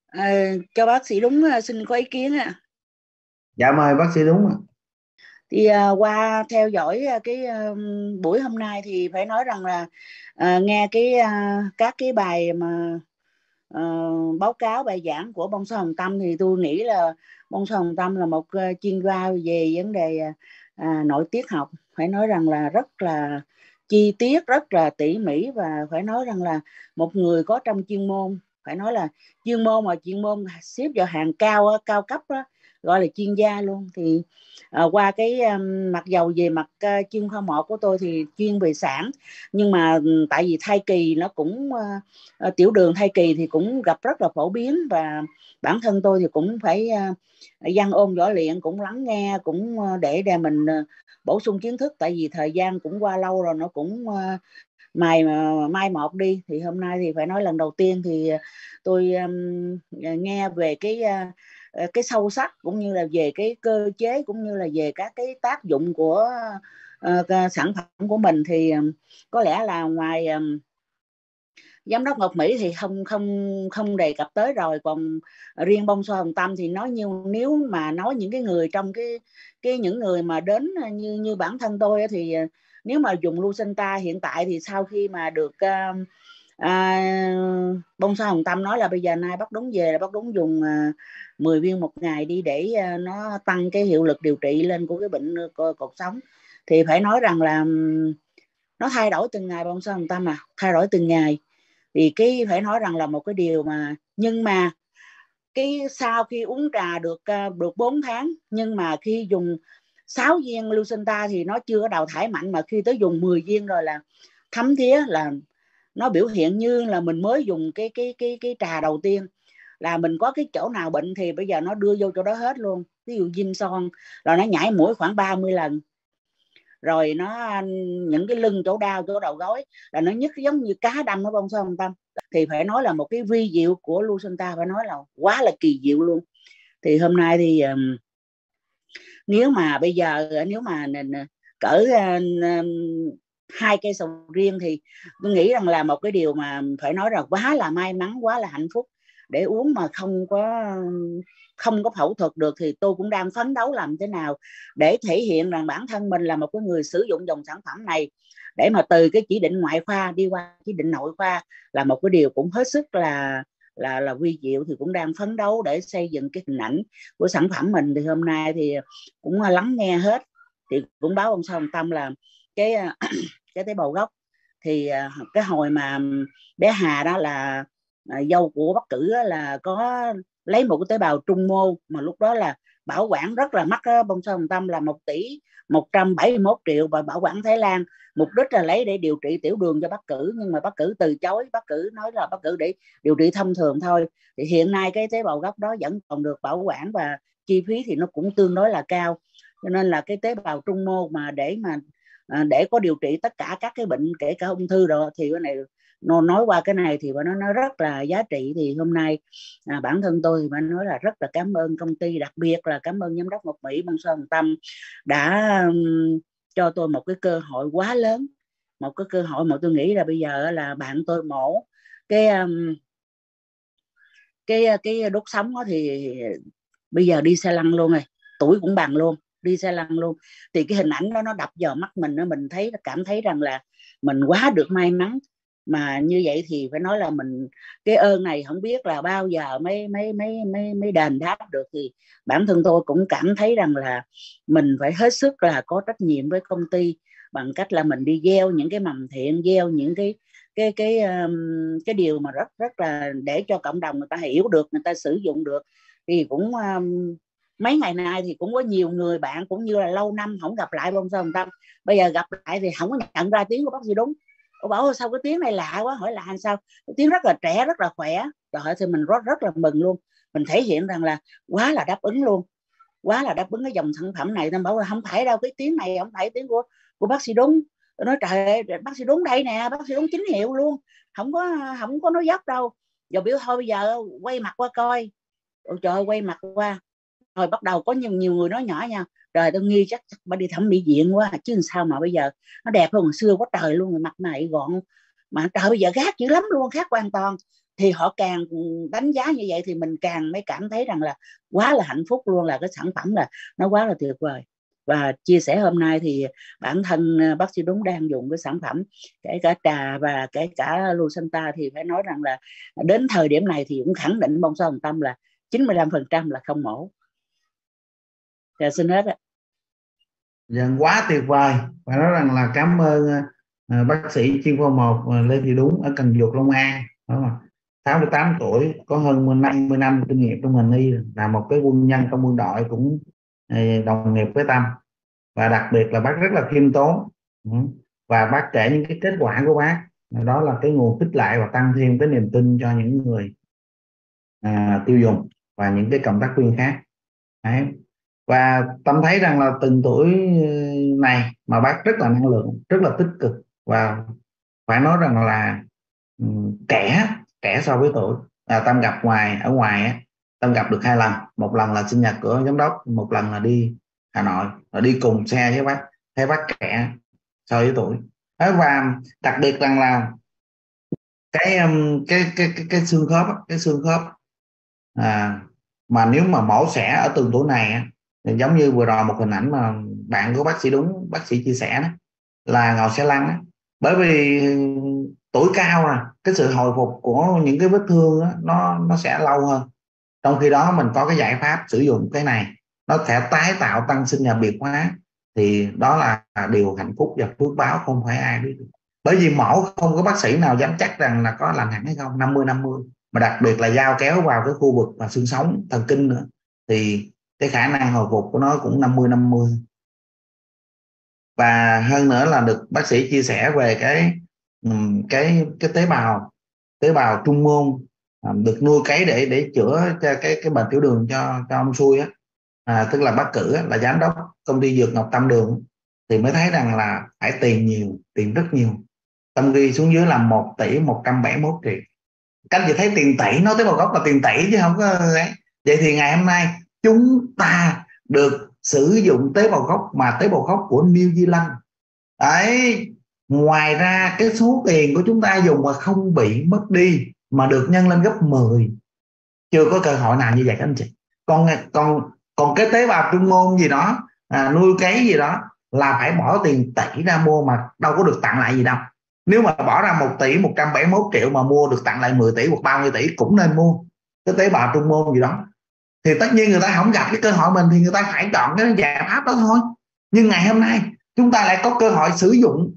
Cho bác sĩ đúng xin có ý kiến ạ. Dạ mời bác sĩ đúng ạ. Thì qua theo dõi buổi hôm nay thì phải nói rằng là nghe các cái bài mà ờ, báo cáo bài giảng của bông sao Hồng Tâm thì tôi nghĩ là bông sao Hồng Tâm là một chuyên gia về vấn đề nội tiết học. Phải nói rằng là rất là chi tiết, rất là tỉ mỉ, và phải nói rằng là một người có trong chuyên môn, phải nói là chuyên môn mà chuyên môn xếp vào hàng cao cao cấp đó, gọi là chuyên gia luôn. Thì qua mặc dầu về mặt chuyên khoa một của tôi thì chuyên về sản, nhưng mà tại vì thai kỳ nó cũng tiểu đường thai kỳ thì cũng gặp rất là phổ biến, và bản thân tôi thì cũng phải văn ôn võ luyện, cũng lắng nghe, cũng để mình bổ sung kiến thức, tại vì thời gian cũng qua lâu rồi, nó cũng mai một đi. Thì hôm nay thì phải nói lần đầu tiên thì tôi nghe về cái sâu sắc, cũng như là về cái cơ chế, cũng như là về các cái tác dụng của sản phẩm của mình. Thì có lẽ là ngoài giám đốc Ngọc Mỹ thì không không không đề cập tới rồi, còn riêng bông xoa Hồng Tâm thì nói như, nếu mà nói những cái người trong những người mà đến như như bản thân tôi thì nếu mà dùng Lucenta hiện tại thì sau khi mà được bông xoa Hồng Tâm nói là bây giờ nay bác đúng về là bác đúng dùng 10 viên một ngày đi, để nó tăng cái hiệu lực điều trị lên của cái bệnh cột sống. Thì phải nói rằng là nó thay đổi từng ngày bông xoa Hồng Tâm, thay đổi từng ngày. Thì cái phải nói rằng là một cái điều mà, nhưng mà cái sau khi uống trà được 4 tháng, nhưng mà khi dùng 6 viên Lucenta thì nó chưa có đào thải mạnh, mà khi tới dùng 10 viên rồi là thấm thía, là nó biểu hiện như là mình mới dùng cái trà đầu tiên, là mình có cái chỗ nào bệnh thì bây giờ nó đưa vô chỗ đó hết luôn. Ví dụ Dinh Son là nó nhảy mũi khoảng 30 lần, rồi nó những cái lưng chỗ đau chỗ đầu gối là nó nhức giống như cá đâm ở bông son Tâm. Thì phải nói là một cái vi diệu của Lucenta, phải nói là quá là kỳ diệu luôn. Thì hôm nay thì nếu mà bây giờ nếu mà cỡ hai cây sầu riêng thì tôi nghĩ rằng là một cái điều mà phải nói là quá là may mắn, quá là hạnh phúc để uống mà không có phẫu thuật được. Thì tôi cũng đang phấn đấu làm thế nào để thể hiện rằng bản thân mình là một cái người sử dụng dòng sản phẩm này, để mà từ cái chỉ định ngoại khoa đi qua chỉ định nội khoa, là một cái điều cũng hết sức là vi diệu. Thì cũng đang phấn đấu để xây dựng cái hình ảnh của sản phẩm mình. Thì hôm nay thì cũng lắng nghe hết, thì cũng báo ông Sao Hồng Tâm là cái cái tế bào gốc. Thì cái hồi mà bé Hà đó là dâu của Bắc Cử là có lấy một cái tế bào trung mô, mà lúc đó là bảo quản rất là mắc đó, bông Sao Hồng Tâm là 1 tỷ 171 triệu, và bảo quản Thái Lan, mục đích là lấy để điều trị tiểu đường cho Bắc Cử, nhưng mà Bắc Cử từ chối. Bắc Cử nói là Bắc Cử để điều trị thông thường thôi. Thì hiện nay cái tế bào gốc đó vẫn còn được bảo quản, và chi phí thì nó cũng tương đối là cao, cho nên là cái tế bào trung mô mà để có điều trị tất cả các cái bệnh, kể cả ung thư rồi, thì cái này nó nói qua cái này thì nó rất là giá trị. Thì hôm nay bản thân tôi thì phải nói là rất là cảm ơn công ty, đặc biệt là cảm ơn giám đốc Ngọc Mỹ, bông Xuân Hồng Tâm đã cho tôi một cái cơ hội quá lớn, một cái cơ hội mà tôi nghĩ là bây giờ là bạn tôi mổ cái cái đốt sống đó, thì bây giờ đi xe lăn luôn rồi, tuổi cũng bằng luôn, đi xe lăn luôn. Thì cái hình ảnh đó nó đập vào mắt mình, mình thấy, cảm thấy rằng là mình quá được may mắn. Mà như vậy thì phải nói là mình, cái ơn này không biết là bao giờ mới đền đáp được. Thì bản thân tôi cũng cảm thấy rằng là mình phải hết sức là có trách nhiệm với công ty, bằng cách là mình đi gieo những cái mầm thiện, gieo những cái điều mà rất rất là để cho cộng đồng người ta hiểu được, người ta sử dụng được. Thì cũng mấy ngày nay thì cũng có nhiều người bạn cũng như là lâu năm không gặp lại bông Sơn Tâm, bây giờ gặp lại thì không có nhận ra tiếng của bác gì đúng. Cô bảo sao cái tiếng này lạ quá, hỏi là anh sao, cái tiếng rất là trẻ, rất là khỏe. Trời ơi, thì mình rất rất là mừng luôn. Mình thể hiện rằng là quá là đáp ứng luôn, quá là đáp ứng cái dòng sản phẩm này. Tôi bảo là không phải đâu, cái tiếng này không phải tiếng của bác sĩ đúng. Tôi nói trời ơi, bác sĩ đúng đây nè, bác sĩ đúng chính hiệu luôn, không có nói dốc đâu. Giờ biểu thôi bây giờ quay mặt qua coi. Ôi trời ơi, quay mặt qua rồi bắt đầu có nhiều người nói nhỏ nha, trời tôi nghi chắc bà đi thẩm mỹ viện quá chứ sao mà bây giờ nó đẹp hơn hồi xưa quá trời luôn, rồi mặt này gọn mà trời bây giờ khác dữ lắm luôn, khác hoàn toàn. thì họ càng đánh giá như vậy thì mình càng mới cảm thấy rằng là quá là hạnh phúc luôn, là cái sản phẩm là nó quá là tuyệt vời. Và chia sẻ hôm nay thì bản thân bác sĩ Đúng đang dùng cái sản phẩm kể cả trà và kể cả Lucenta, thì phải nói rằng là đến thời điểm này thì cũng khẳng định bông sao hồng tâm là 95% là không mổ. Dạ, xin hết ạ. Dạ, quá tuyệt vời. Và nói rằng là cảm ơn bác sĩ chuyên khoa 1 Lê Thị Đúng ở Cần Duộc, Long An, đúng không? 68 tuổi, có hơn 50 năm kinh nghiệm trong ngành y, là một cái quân nhân trong quân đội, cũng đồng nghiệp với Tâm. Và đặc biệt là bác rất là khiêm tốn. Và bác kể những cái kết quả của bác, đó là cái nguồn khích lệ và tăng thêm cái niềm tin cho những người tiêu dùng và những cái cộng tác viên khác. Đấy. Và Tâm thấy rằng là từng tuổi này mà bác rất là năng lượng, rất là tích cực, và phải nói rằng là trẻ so với tuổi. Tâm gặp ở ngoài á, Tâm gặp được 2 lần. Một lần là sinh nhật của giám đốc, một lần là đi Hà Nội, rồi đi cùng xe với bác. Thấy bác trẻ so với tuổi. Và đặc biệt rằng là cái xương khớp, mà nếu mà mổ xẻ ở từng tuổi này, thì giống như vừa rồi một hình ảnh mà bạn của bác sĩ Đúng, bác sĩ chia sẻ đó, là ngồi xe lăn đó. Bởi vì tuổi cao rồi, cái sự hồi phục của những cái vết thương đó, nó sẽ lâu hơn. Trong khi đó mình có cái giải pháp sử dụng cái này, nó sẽ tái tạo tăng sinh và biệt hóa, thì đó là điều hạnh phúc và phước báo không phải ai biết được. Bởi vì mổ không có bác sĩ nào dám chắc rằng là có lành hẳn hay không, 50-50, mà đặc biệt là dao kéo vào cái khu vực và xương sống thần kinh nữa, thì cái khả năng hồi phục của nó cũng 50-50. Và hơn nữa là được bác sĩ chia sẻ về cái tế bào trung môn, được nuôi cấy để chữa cho cái bệnh tiểu đường cho ông Xui á, tức là bác Cử là giám đốc công ty dược Ngọc Tâm Đường, thì mới thấy rằng là phải tiền rất nhiều. Tâm ghi xuống dưới là 1 tỷ 171 triệu. Các anh chị thấy tiền tỷ, nói tế bào gốc là tiền tỷ chứ không có ấy. Vậy thì ngày hôm nay chúng ta được sử dụng tế bào gốc, mà tế bào gốc của New Zealand đấy. Ngoài ra cái số tiền của chúng ta dùng mà không bị mất đi, mà được nhân lên gấp 10. Chưa có cơ hội nào như vậy các anh chị. Còn cái tế bào trung môn gì đó, nuôi cấy gì đó, là phải bỏ tiền tỷ ra mua, mà đâu có được tặng lại gì đâu. Nếu mà bỏ ra 1 tỷ 171 triệu mà mua được tặng lại 10 tỷ hoặc 30 tỷ cũng nên mua cái tế bào trung môn gì đó. Thì tất nhiên người ta không gặp cái cơ hội mình thì người ta phải chọn cái giải pháp đó thôi. Nhưng ngày hôm nay chúng ta lại có cơ hội sử dụng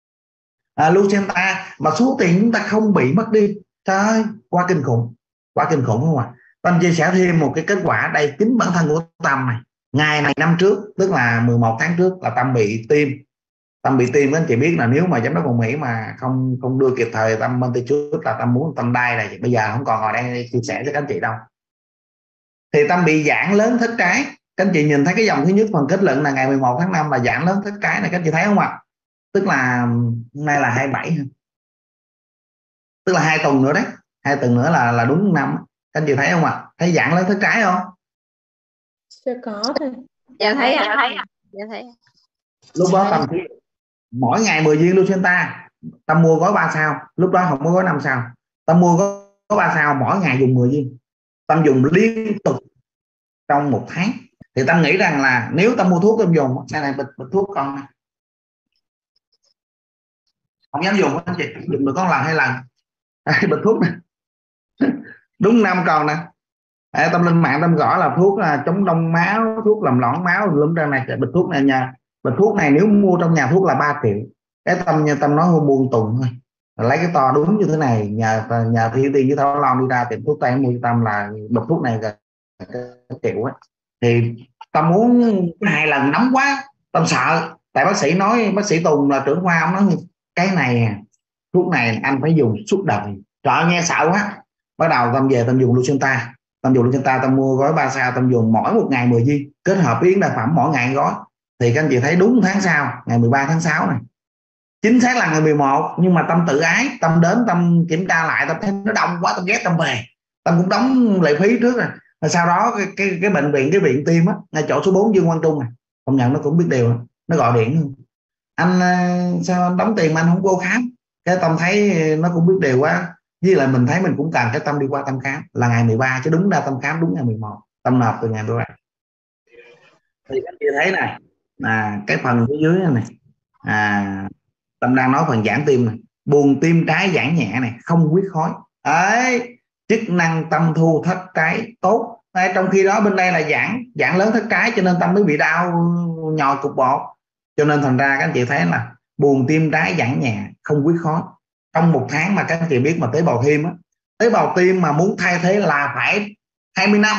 Lucenta mà số tiền chúng ta không bị mất đi. Trời ơi, quá kinh khủng không ạ? Tâm chia sẻ thêm một cái kết quả đây, chính bản thân của Tâm này. Ngày này năm trước, tức là 11 tháng trước, là Tâm bị tim. Các anh chị biết là nếu mà giám đốc Hồng Mỹ mà không đưa kịp thời Tâm bên tay trước là Tâm muốn Tâm đai này, bây giờ không còn ngồi đây chia sẻ cho các anh chị đâu. Thì Tâm bị giãn lớn thất trái. Các anh chị nhìn thấy cái dòng thứ nhất phần kết luận là ngày 11 tháng 5 là giãn lớn thất trái này, các anh chị thấy không ạ? Tức là hôm nay là 27, tức là 2 tuần nữa đấy, 2 tuần nữa là đúng năm. Các anh chị thấy không ạ? Thấy giãn lớn thất trái không? Chưa có thôi. Dạ thấy ạ. Dạ thấy. Lúc đó Tâm chỉ mỗi ngày 10 viên Lucenta. Tâm mua gói 3 sao, lúc đó không có gói 5 sao. Tâm mua gói 3 sao, mỗi ngày dùng 10 viên. Tâm dùng liên tục trong 1 tháng. Thì Tâm nghĩ rằng là nếu Tâm mua thuốc Tâm dùng, này bịch thuốc con này, không dám dùng anh chị, dùng được có lần 2 lần. Bịch thuốc này đúng 5 con nè. Tâm lên mạng Tâm gõ là thuốc chống đông máu, thuốc làm loãng máu lum ra này. Bịch thuốc này nha, bịch thuốc này nếu mua trong nhà thuốc là 3 triệu. Cái Tâm nói hôm buôn tùng thôi, lấy cái to đúng như thế này, nhà Thi Tiên với Thảo Long đi ra tiệm thuốc tây mua cho Tâm là bịch thuốc này là 1 triệu á. Thì Tâm muốn 2 lần nóng quá, Tâm sợ. Tại bác sĩ nói, bác sĩ Tùng là trưởng khoa, ông nói cái này thuốc này anh phải dùng suốt đời. Trời ơi, nghe sợ quá. Bắt đầu Tâm về Tâm dùng Lucenta. Tâm mua gói 3 sao, Tâm dùng mỗi 1 ngày 10 viên, kết hợp yến đa phẩm mỗi ngày gói. Thì các anh chị thấy đúng tháng sau, ngày 13 tháng 6 này, chính xác là ngày 11, nhưng mà Tâm tự ái, Tâm đến Tâm kiểm tra lại, Tâm thấy nó đông quá, Tâm ghét Tâm về. Tâm cũng đóng lệ phí trước rồi. Sau đó cái bệnh viện, cái viện tim á, ngay chỗ số 4 Dương Quang Trung này, công nhận nó cũng biết điều, nó gọi điện: anh sao anh đóng tiền mà anh không vô khám? Cái Tâm thấy nó cũng biết điều quá, với lại mình thấy mình cũng cần cái tâm đi qua tâm khám là ngày 13, chứ đúng ra tâm khám đúng ngày 11, tâm nộp từ ngày 13. Thì anh chị thấy này, cái phần phía dưới này, tâm đang nói phần giãn tim này, buồng tim trái giãn nhẹ này, không huyết khối đấy, chức năng tâm thu thất trái tốt đấy. Trong khi đó bên đây là giãn lớn thất trái, cho nên tâm mới bị đau nhồi cục bộ. Cho nên thành ra các anh chị thấy là buồng tim trái giãn nhẹ, không huyết khối. Trong 1 tháng mà các anh chị biết mà tế bào tim á, tế bào tim mà muốn thay thế là phải 20 năm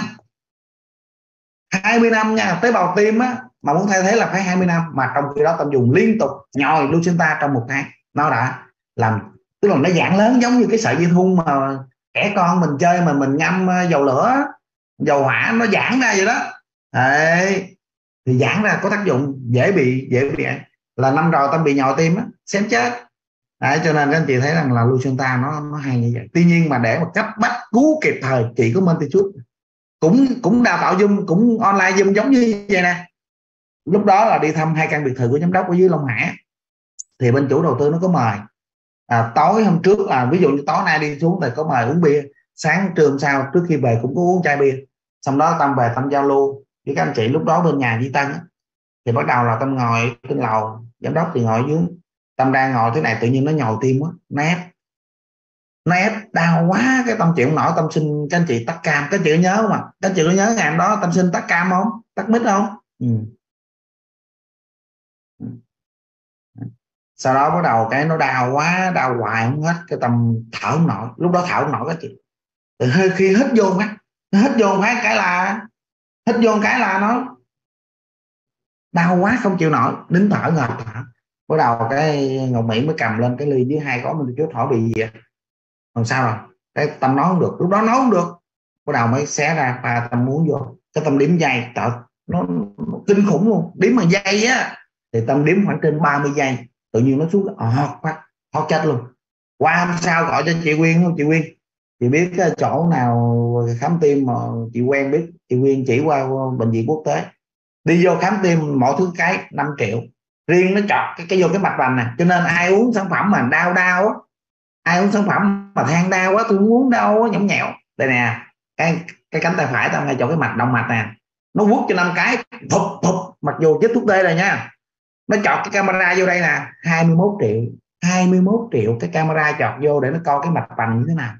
20 năm nha. Tế bào tim á mà muốn thay thế là phải 20 năm, mà trong khi đó tâm dùng liên tục nhồi Lucenta trong 1 tháng, nó đã làm, tức là nó giãn lớn giống như cái sợi dây thun mà trẻ con mình chơi mà mình ngâm dầu lửa, dầu hỏa, nó giãn ra vậy đó. Đấy, thì giãn ra có tác dụng, dễ bị là năm rồi tâm bị nhồi tim á, xém chết. Đấy, cho nên các anh chị thấy rằng là Lucenta nó hay như vậy. Tuy nhiên mà để một cấp bách cứu kịp thời chỉ có Mentitude, cũng đào tạo Zoom, cũng online Zoom giống như vậy nè. Lúc đó là đi thăm 2 căn biệt thự của giám đốc ở dưới Long Hải, thì bên chủ đầu tư nó có mời tối hôm trước là ví dụ như tối nay đi xuống thì có mời uống bia, sáng trưa hôm sau trước khi về cũng có uống chai bia. Xong đó Tâm về Tâm giao lưu với các anh chị lúc đó bên nhà Di Tân á. Thì bắt đầu là Tâm ngồi trên lầu, giám đốc thì ngồi ở dưới. Tâm đang ngồi thế này tự nhiên nó nhồi tim á, nó ép đau quá, cái Tâm chịu không nổi. Tâm xin các anh chị tắt cam. Các anh chị nhớ không ạ? Các anh chị có nhớ ngày hôm đó Tâm xin tắt cam không, tắt mic không? Sau đó bắt đầu cái nó đau quá, đau hoài không hết, cái Tâm thở không nổi. Lúc đó thở không nổi các chị, từ khi hít vô phát cái là nó đau quá không chịu nổi, nín thở ngợp thở. Bắt đầu cái Ngọc Mỹ mới cầm lên cái ly với 2 gói mình chút hỏi bị gì vậy? Làm sao rồi? Cái Tâm nói không được, lúc đó nói không được. Bắt đầu mới xé ra pha Tâm muốn vô, cái Tâm đếm giây, nó kinh khủng luôn, đếm bằng giây á. Thì Tâm đếm khoảng trên 30 giây, tự nhiên nó xuống hót chết luôn. Qua hôm sau gọi cho chị Quyên không? Chị Quyên, chị biết cái chỗ nào khám tim mà chị quen biết, chị Quyên chỉ qua bệnh viện quốc tế. Đi vô khám tim mỗi thứ cái 5 triệu, riêng nó chọt cái vô cái mạch vành này. Cho nên ai uống sản phẩm mà đau á, ai uống sản phẩm mà than đau quá, tôi không uống đâu, nhõng nhẽo. Đây nè, cái cánh tay phải tao ngay chỗ cái mạch động mạch nè, nó quất cho 5 cái thụp, mặc dù chích thuốc tê rồi nha. Nó chọt cái camera vô đây nè, 21 triệu cái camera chọt vô để nó coi cái mạch vành như thế nào.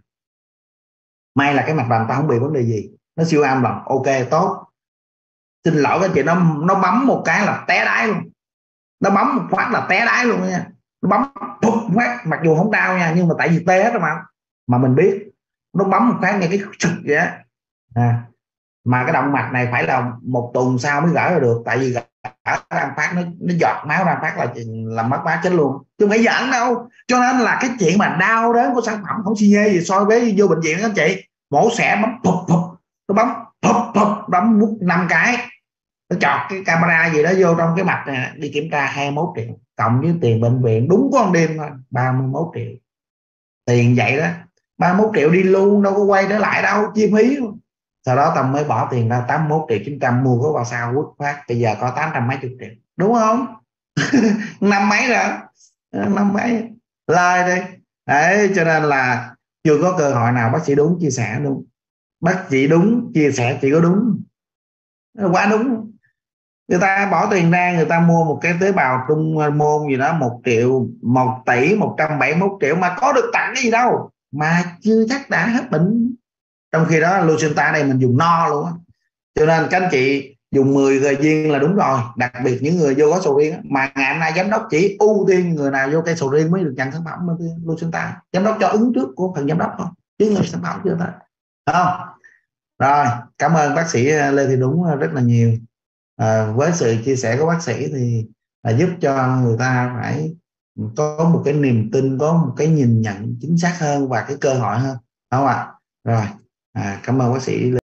May là cái mạch vành tao không bị vấn đề gì, nó siêu âm rồi, ok tốt. Xin lỗi các chị, nó bấm một cái là té đáy luôn, nó bấm một phát là té đáy luôn nha. Nó bấm phụt phát, mặc dù không đau nha, nhưng mà tại vì tê hết rồi mà mình biết nó bấm một phát nghe cái chực vậy á. Mà cái động mạch này phải là 1 tuần sau mới gỡ ra được, tại vì gỡ ra phát nó giọt máu ra phát là mất máu chết luôn, chứ không phải giỡn đâu. Cho nên là cái chuyện mà đau đớn của sản phẩm không xi nhê gì so với vô bệnh viện các anh chị. Mổ xẻ bấm phụt, nó bấm phụt, bấm mút 5 cái, nó chọt cái camera gì đó vô trong cái mạch này. Đi kiểm tra 21 triệu cộng với tiền bệnh viện đúng có 1 đêm thôi 31 triệu. Tiền vậy đó, 31 triệu đi luôn, đâu có quay trở lại đâu, chi phí. Sau đó Tâm mới bỏ tiền ra 81 triệu 900 mua cái vào sao quất phát, bây giờ có 800 mấy chục triệu, đúng không? Năm mấy rồi, năm mấy lời đi đấy. Cho nên là chưa có cơ hội nào bác sĩ đúng chia sẻ luôn. Bác sĩ đúng chia sẻ chỉ có đúng, quá đúng. Người ta bỏ tiền ra, người ta mua một cái tế bào trung môn gì đó 1 triệu, 1 tỷ 171 triệu mà có được tặng cái gì đâu, mà chưa chắc đã hết bệnh. Trong khi đó Lucenta đây mình dùng no luôn á. Cho nên các anh chị dùng 10 viên là đúng rồi, đặc biệt những người vô gói sầu riêng. Mà ngày hôm nay giám đốc chỉ ưu tiên người nào vô cây sầu riêng mới được nhận sản phẩm Lucenta. Giám đốc cho ứng trước của phần giám đốc thôi, chứ người sản phẩm chưa thôi, không? Rồi, cảm ơn bác sĩ Lê Thị Đúng rất là nhiều. Với sự chia sẻ của bác sĩ thì giúp cho người ta phải có một cái niềm tin, có một cái nhìn nhận chính xác hơn và cái cơ hội hơn, đúng không ạ? Rồi, cảm ơn bác sĩ Lê.